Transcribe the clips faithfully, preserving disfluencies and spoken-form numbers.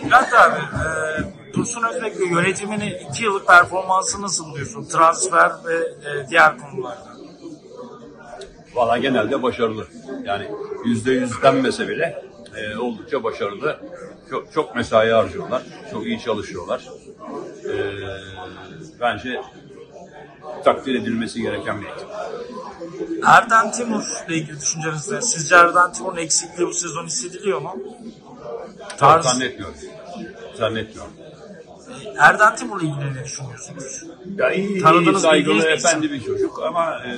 Bülent abi, e, Dursun Özbek'le yönetimini iki yıllık performansı nasıl buluyorsun? Transfer ve e, diğer konularda. Valla genelde başarılı. Yani yüzde yüz denmese bile e, oldukça başarılı. Çok, çok mesai harcıyorlar. Çok iyi çalışıyorlar. E, bence takdir edilmesi gereken bir ekip. Erden Timur'la ilgili düşünceniz ne? Sizce Erden Timur'un eksikliği bu sezon hissediliyor mu? Tarz... Zannetmiyorum. Zannetmiyorum. Erden Timur'la ilgili ne düşünüyorsunuz? Ya iyi, iyi saygılı, efendi bir çocuk ama e,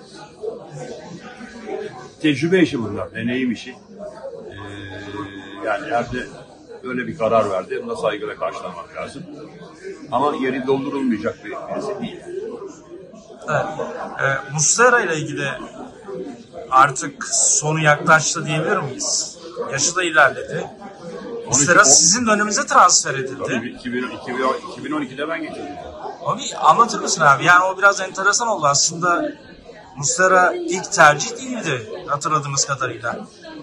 tecrübe işi bunlar, deneyim işi. E, yani Erde öyle bir karar verdi, buna saygıyla karşılamak lazım. Ama yeri doldurulmayacak bir birisi değil. Evet. E, Muslera ile ilgili artık sonu yaklaştı diyebilir miyiz? Yaşı da ilerledi. Muslera sizin dönemize transfer edildi. Tabii iki bin on ikide ben getirdim. Abi anlatır mısın abi? Yani o biraz enteresan oldu aslında. Muslera ilk tercih değildi hatırladığımız kadarıyla.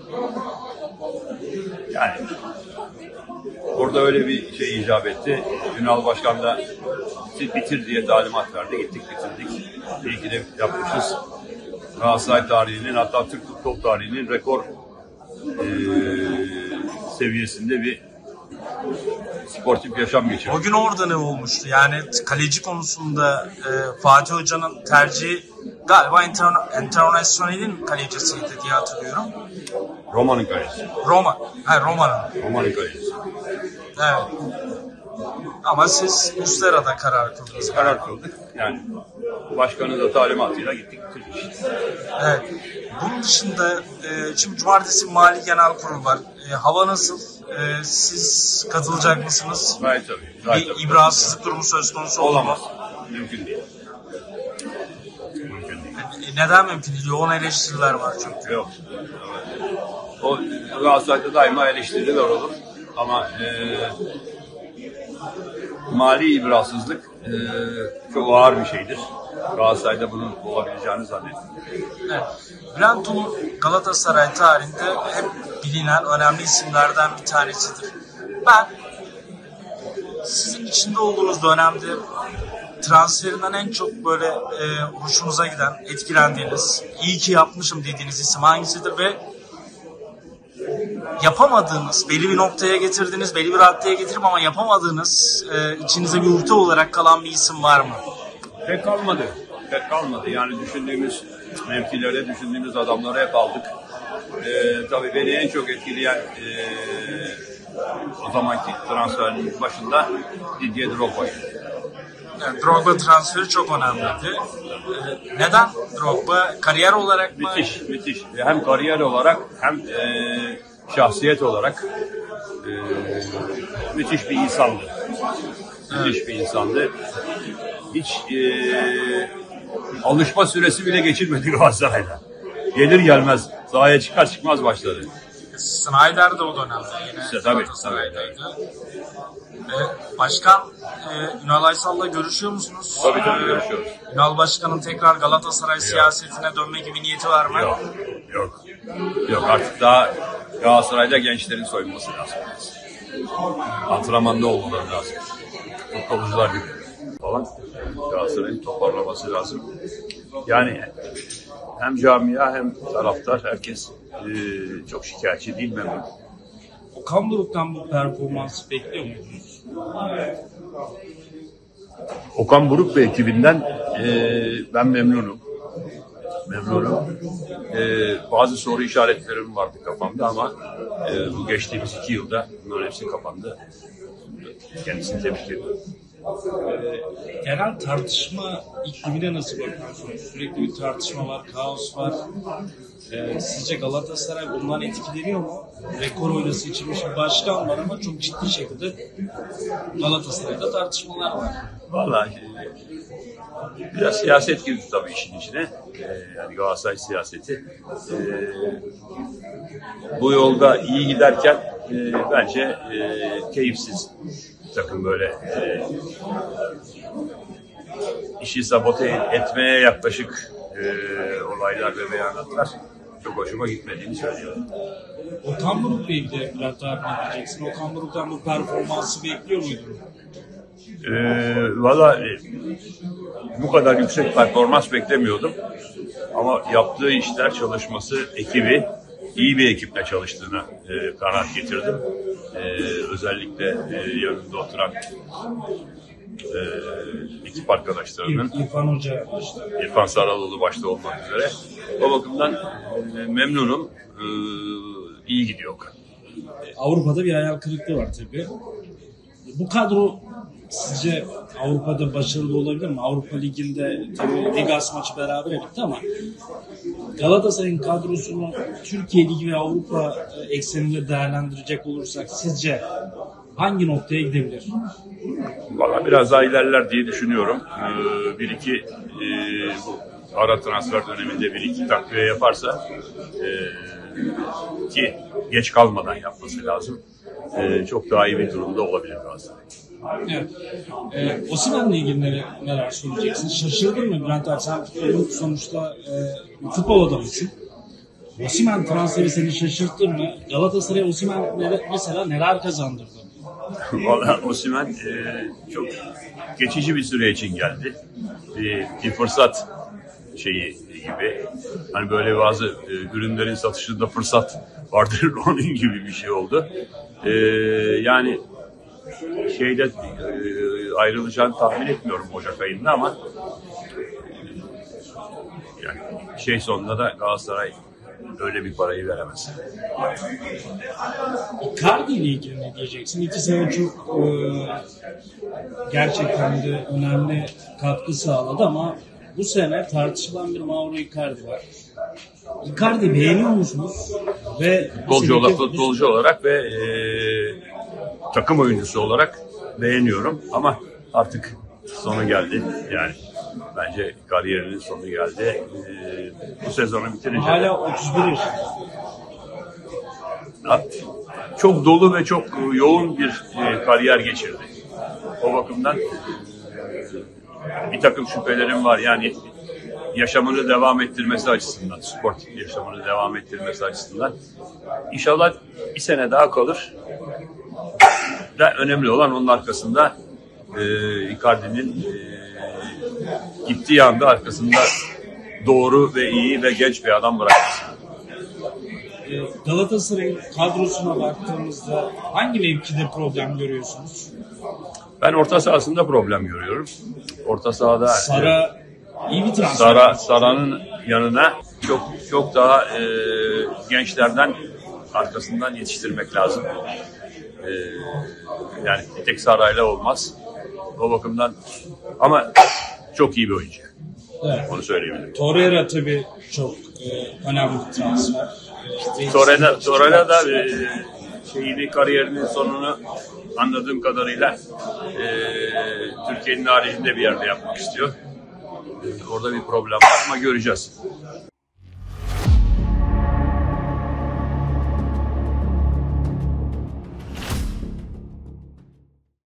Yani orada öyle bir şey icap etti. Ünal Başkan da bitir diye talimat verdi. Gittik bitirdik. İyi ki de yapmışız. Galatasaray tarihinin, hatta Türk futbol tarihinin rekor e, seviyesinde bir sportif yaşam geçirdi. O gün orada ne olmuştu? Yani kaleci konusunda e, Fatih Hoca'nın tercihi galiba International'in kalecisiydi diye hatırlıyorum. Roma'nın kalecisi. Roma. Hayır Roma'nın. Roma'nın kalecisi. Evet. Ama siz Muslera'da karar kıldınız. Karar kıldık. Yani başkanın da talimatıyla gittik bitirdik. Evet. Bunun dışında e, şimdi cumartesi Mali Genel Kurulu var. E, hava nasıl? E, siz katılacak mısınız? Gayet tabii. Gayet bir tabii. ibrahsızlık durumu söz konusu olamaz. Mümkün değil. Mümkün değil. E, neden mümkün değil? Yoğun eleştiriler var çünkü. Yok. O Galatasaray'da daima eleştiriler olur. Ama e, mali ibrahsızlık e, çok ağır bir şeydir. Galatasaray'da bunun olabileceğini zannediyorum. Evet. Bülent Umur Galatasaray tarihinde hep bilinen önemli isimlerden bir tanesidir. Ben sizin içinde olduğunuz dönemde transferinden en çok böyle e, hoşunuza giden, etkilendiğiniz, iyi ki yapmışım dediğiniz isim hangisidir ve yapamadığınız, belli bir noktaya getirdiğiniz, belli bir raddeye getirip ama yapamadığınız, e, içinize bir uhde olarak kalan bir isim var mı? Pek kalmadı. Pek kalmadı. Yani düşündüğümüz mevkilerde düşündüğümüz adamları hep aldık. Ee, tabii beni en çok etkileyen e, o zamanki transferin başında Didier Drogba'ydı. Yani Drogba transferi çok önemliydi. Ee, neden Drogba? Kariyer olarak mı? Müthiş, müthiş. Hem kariyer olarak hem e, şahsiyet olarak e, müthiş bir insandı. Evet. Müthiş bir insandı. Hiç e, alışma süresi bile geçirmedi Galatasaray'da. Gelir gelmez sahaya çıkar çıkmaz başladı. Snyder de o dönemde yine işte, tabii, Galatasaray'daydı. Tabii. Ee, başkan e, Ünal Aysal'la görüşüyor musunuz? Tabii tabii ee, görüşüyoruz. Ünal Başkan'ın tekrar Galatasaray yok. siyasetine dönme gibi niyeti var mı? Yok. Yok. Yok artık daha Galatasaray'da gençlerin soyunması lazım. Antrenmanda olmaları lazım. Futbolcular gibi falan. Galatasaray'ın toparlaması lazım. Yani hem camia hem taraftar herkes e, çok şikayetçi değil, memnun. Okan Buruk'tan bu performansı bekliyor muydunuz? Okan Buruk ve ekibinden e, ben memnunum. Memnunum. E, bazı soru işaretlerim vardı kafamda ama e, bu geçtiğimiz iki yılda bunların hepsi kapandı. Kendisini tebrik ediyorum. Genel tartışma iklimine nasıl bakıyorsunuz? Sürekli bir tartışma var, kaos var. Ee, sizce Galatasaray bundan etkileniyor mu? Rekor oynası içinmiş bir başkan var ama çok ciddi şekilde Galatasaray'da tartışmalar var. Vallahi biraz siyaset girdi tabii işin içine. Ee, yani Galatasaray siyaseti. Ee, bu yolda iyi giderken e, bence e, keyifsiz takım böyle e, işi sabote etmeye yaklaşık e, olaylar ve beyanatlar çok hoşuma gitmediğini söylüyorum. Okan Buruk'la ilgili biraz daha ne diyeceksin? Okan Buruk'tan bu performansı bekliyor muydun? Ee, Valla e, bu kadar yüksek performans beklemiyordum. Ama yaptığı işler, çalışması, ekibi, iyi bir ekiple çalıştığına e, kanaat getirdim. E, özellikle e, yanında oturan e, ekip arkadaşlarının, İrfan Hoca işte. İrfan Saraloğlu başta olmak üzere. O bakımdan e, memnunum. E, iyi gidiyor Okan. Avrupa'da bir hayal kırıklığı var tabii. Bu kadro sizce Avrupa'da başarılı olabilir mi? Avrupa Ligi'nde tabii Rigas maçı beraber bitti ama Galatasaray'ın kadrosunu Türkiye Ligi ve Avrupa ekseninde değerlendirecek olursak sizce hangi noktaya gidebilir? Valla biraz daha ilerler diye düşünüyorum. Ee, bir iki e, bu ara transfer döneminde bir iki takviye yaparsa e, ki geç kalmadan yapması lazım. E, çok daha iyi bir durumda olabilir Galatasaray. Evet. Ee, Osimhen'le ilgili neler, neler söyleyeceksin? Şaşırdın mı Bülent abi? Sen sonuçta e, futbol adamısın. Osimhen transferi seni şaşırttı mı? Galatasaray Osimhen mesela neler kazandırdı? Valla Osimhen e, çok geçici bir süre için geldi. Bir, bir fırsat şeyi gibi. Hani böyle bazı e, ürünlerin satışında fırsat vardır onun gibi bir şey oldu. E, yani şeyde e, ayrılacağını tahmin etmiyorum Ocak ayında ama yani şey sonunda da Galatasaray öyle bir parayı veremez. Icardi ile ilgili ne diyeceksin? İki sene çok e, gerçekten de önemli katkı sağladı ama bu sene tartışılan bir Mauro Icardi var. Icardi beğeniyor musunuz? Ve futbolcu olarak, futbolcu olarak ve e, takım oyuncusu olarak beğeniyorum ama artık sonu geldi. Yani bence kariyerinin sonu geldi. E, bu sezonu bitirince hala otuz bir yaşında. Çok dolu ve çok yoğun bir e, kariyer geçirdi. O bakımdan bir takım şüphelerim var. Yani yaşamını devam ettirmesi açısından, sportif yaşamını devam ettirmesi açısından. İnşallah bir sene daha kalır. Ve önemli olan onun arkasında e, Icardi'nin e, gittiği anda arkasında doğru ve iyi ve genç bir adam bırakması. Galatasaray'ın kadrosuna baktığımızda hangi mevkide problem görüyorsunuz? Ben orta sahasında problem görüyorum. Orta sahada Sara iyi bir transfer. Sara Sara'nın yanına çok çok daha e, gençlerden arkasından yetiştirmek lazım. E, yani bir tek Sara'yla olmaz. O bakımdan ama çok iyi bir oyuncu. Evet. Onu söyleyebilirim. Torreira tabii çok e, önemli bir transfer. İşte Torreira, Torreira da e, şeyini kariyerinin sonunu anladığım kadarıyla e, Türkiye'nin haricinde bir yerde yapmak istiyor. E, orada bir problem var ama göreceğiz.